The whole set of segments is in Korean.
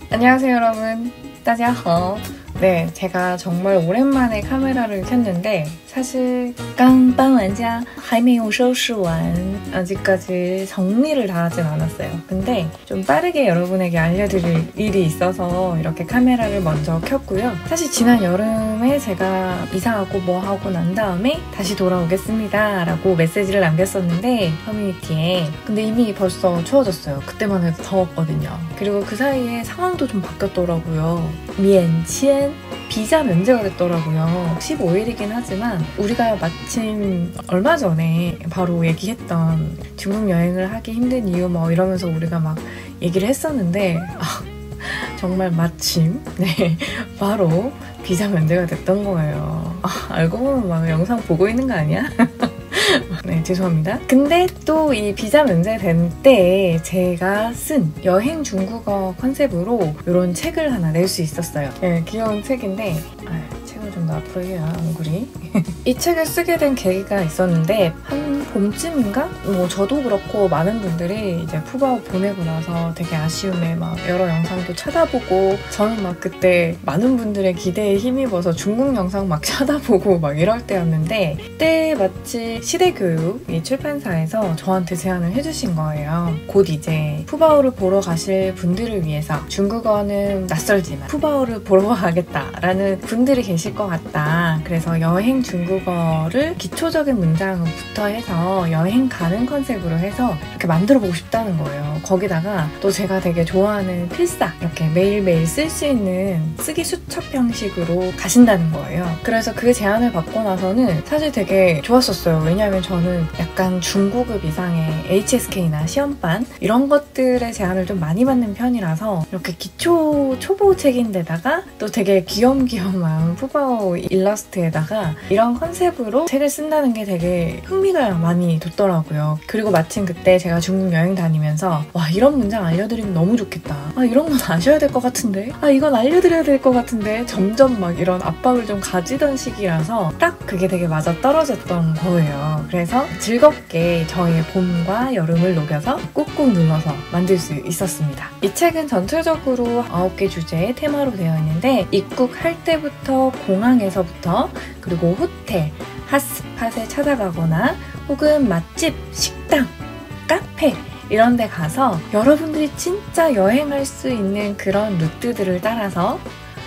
안녕하세요 여러분, 大家好. 네, 제가 정말 오랜만에 카메라를 켰는데 사실 刚搬完家还没有收拾完 아직까지 정리를 다 하진 않았어요. 근데 좀 빠르게 여러분에게 알려드릴 일이 있어서 이렇게 카메라를 먼저 켰고요. 사실 지난 여름에 제가 이사하고 뭐 하고 난 다음에 다시 돌아오겠습니다 라고 메시지를 남겼었는데 커뮤니티에. 근데 이미 벌써 추워졌어요. 그때만 해도 더웠거든요. 그리고 그 사이에 상황도 좀 바뀌었더라고요. 免签 비자 면제가 됐더라고요. 15일이긴 하지만 우리가 마침 얼마 전에 바로 얘기했던 중국 여행을 하기 힘든 이유 뭐 이러면서 우리가 막 얘기를 했었는데 정말 마침 바로 비자 면제가 됐던 거예요. 알고 보면 막 영상 보고 있는 거 아니야? 네, 죄송합니다. 근데 또 이 비자 면제된 때에 제가 쓴 여행 중국어 컨셉으로 이런 책을 하나 낼 수 있었어요. 네, 귀여운 책인데 책을 좀 더 앞으로 해야 얼굴이 이 책을 쓰게 된 계기가 있었는데 한 봄쯤인가? 뭐 저도 그렇고 많은 분들이 이제 푸바오 보내고 나서 되게 아쉬움에 막 여러 영상도 찾아보고 저는 막 그때 많은 분들의 기대에 힘입어서 중국 영상 막 찾아보고 막 이럴 때였는데 그때 마치 시대교육 이 출판사에서 저한테 제안을 해주신 거예요. 곧 이제 푸바오를 보러 가실 분들을 위해서 중국어는 낯설지만 푸바오를 보러 가겠다라는 분들이 계실 것 같다. 그래서 여행 중국어를 기초적인 문장부터 해서 여행 가는 컨셉으로 해서 이렇게 만들어보고 싶다는 거예요. 거기다가 또 제가 되게 좋아하는 필사 이렇게 매일매일 쓸 수 있는 쓰기 수첩 형식으로 가신다는 거예요. 그래서 그 제안을 받고 나서는 사실 되게 좋았었어요. 왜냐하면 저는 약간 중고급 이상의 HSK나 시험반 이런 것들의 제안을 좀 많이 받는 편이라서 이렇게 기초 초보 책인데다가 또 되게 귀염귀염한 푸바오 일러스트에다가 이런 컨셉으로 책을 쓴다는 게 되게 흥미가 많이 돋더라고요. 그리고 마침 그때 제가 중국 여행 다니면서 와 이런 문장 알려드리면 너무 좋겠다. 이런 건 아셔야 될 것 같은데 이건 알려드려야 될 것 같은데 점점 막 이런 압박을 좀 가지던 시기라서 딱 그게 되게 맞아 떨어졌던 거예요. 그래서 즐겁게 저의 봄과 여름을 녹여서 꾹꾹 눌러서 만들 수 있었습니다. 이 책은 전체적으로 9개 주제의 테마로 되어 있는데 입국할 때부터 공항에서부터 그리고 호텔, 핫스팟에 찾아가거나 혹은 맛집, 식당, 카페 이런 데 가서 여러분들이 진짜 여행할 수 있는 그런 루트들을 따라서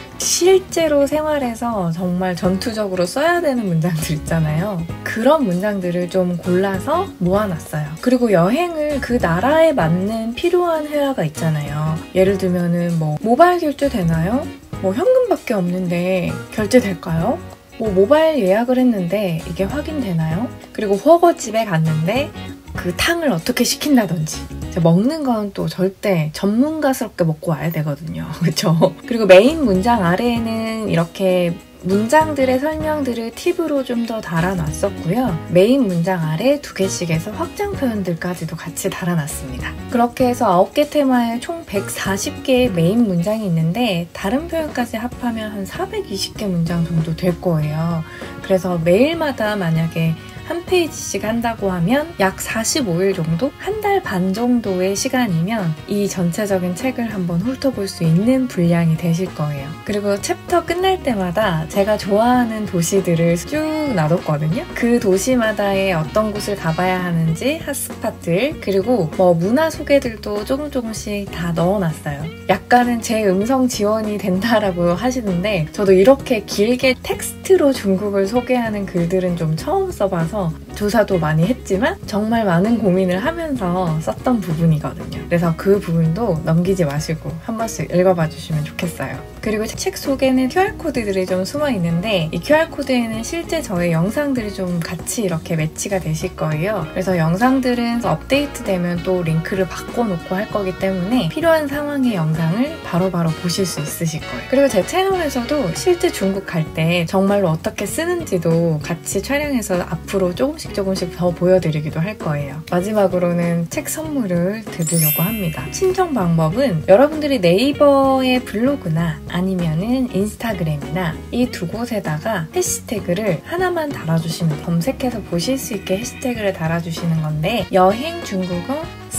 실제로 생활에서 정말 전투적으로 써야 되는 문장들 있잖아요. 그런 문장들을 좀 골라서 모아놨어요. 그리고 여행을 그 나라에 맞는 필요한 회화가 있잖아요. 예를 들면은 뭐 모바일 결제 되나요? 뭐 현금밖에 없는데 결제될까요? 뭐 모바일 예약을 했는데 이게 확인되나요? 그리고 허거집에 갔는데 그 탕을 어떻게 시킨다든지 먹는 건 또 절대 전문가스럽게 먹고 와야 되거든요. 그렇죠? 그리고 메인 문장 아래에는 이렇게 문장들의 설명들을 팁으로 좀 더 달아놨었고요. 메인 문장 아래 2개씩 해서 확장 표현들까지도 같이 달아놨습니다. 그렇게 해서 9개 테마에 총 140개의 메인 문장이 있는데 다른 표현까지 합하면 한 420개 문장 정도 될 거예요. 그래서 매일마다 만약에 한 페이지씩 한다고 하면 약 45일 정도? 한 달 반 정도의 시간이면 이 전체적인 책을 한번 훑어볼 수 있는 분량이 되실 거예요. 그리고 챕터 끝날 때마다 제가 좋아하는 도시들을 쭉 놔뒀거든요. 그 도시마다의 어떤 곳을 가봐야 하는지 핫스팟들 그리고 뭐 문화 소개들도 조금씩 다 넣어놨어요. 약간은 제 음성 지원이 된다라고 하시는데 저도 이렇게 길게 텍스트로 중국을 소개하는 글들은 좀 처음 써봐서 조사도 많이 했지만 정말 많은 고민을 하면서 썼던 부분이거든요. 그래서 그 부분도 넘기지 마시고 한 번씩 읽어봐 주시면 좋겠어요. 그리고 책 속에는 QR코드들이 좀 숨어있는데 이 QR코드에는 실제 저의 영상들이 좀 같이 이렇게 매치가 되실 거예요. 그래서 영상들은 업데이트되면 또 링크를 바꿔놓고 할 거기 때문에 필요한 상황의 영상을 바로바로 보실 수 있으실 거예요. 그리고 제 채널에서도 실제 중국 갈 때 정말로 어떻게 쓰는지도 같이 촬영해서 앞으로 조금씩 더 보여드리기도 할 거예요. 마지막으로는 책 선물을 드리려고 합니다. 신청 방법은 여러분들이 네이버의 블로그나 아니면은 인스타그램이나 이 두 곳에다가 해시태그를 하나만 달아주시면 검색해서 보실 수 있게 해시태그를 달아주시는 건데 여행 중국어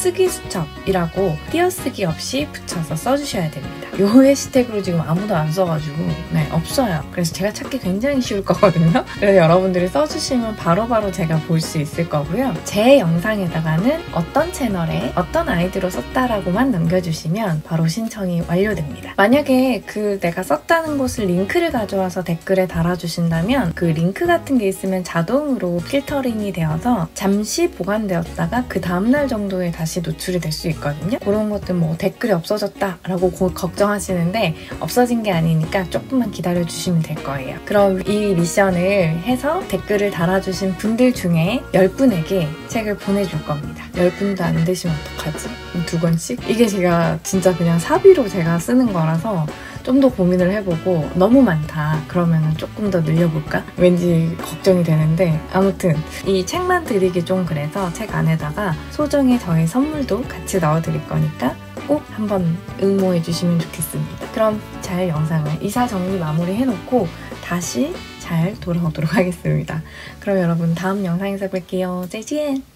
쓰기 수첩이라고 띄어쓰기 없이 붙여서 써주셔야 됩니다. 요 해시태그로 지금 아무도 안 써가지고 네, 없어요. 그래서 제가 찾기 굉장히 쉬울 거거든요. 그래서 여러분들이 써주시면 바로바로 제가 볼 수 있을 거고요. 제 영상에다가는 어떤 채널에 어떤 아이디로 썼다라고만 남겨주시면 바로 신청이 완료됩니다. 만약에 그 내가 썼다는 곳을 링크를 가져와서 댓글에 달아주신다면 그 링크 같은 게 있으면 자동으로 필터링이 되어서 잠시 보관되었다가 그 다음날 정도에 다시 노출이 될 수 있거든요. 그런 것들 뭐 댓글이 없어졌다라고 걱정하시는데 없어진 게 아니니까 조금만 기다려주시면 될 거예요. 그럼 이 미션을 해서 댓글을 달아주신 분들 중에 10분에게 책을 보내줄 겁니다. 10분도 안 되시면 어떡하지? 2권씩? 이게 제가 진짜 그냥 사비로 제가 쓰는 거라서 좀 더 고민을 해보고 너무 많다 그러면 조금 더 늘려볼까? 왠지 걱정이 되는데 아무튼 이 책만 드리기 좀 그래서 책 안에다가 소정의 저의 선물도 같이 넣어드릴 거니까 꼭 한번 응모해 주시면 좋겠습니다. 그럼 잘 영상을 이사정리 마무리 해놓고 다시 잘 돌아오도록 하겠습니다. 그럼 여러분 다음 영상에서 뵐게요. 再见!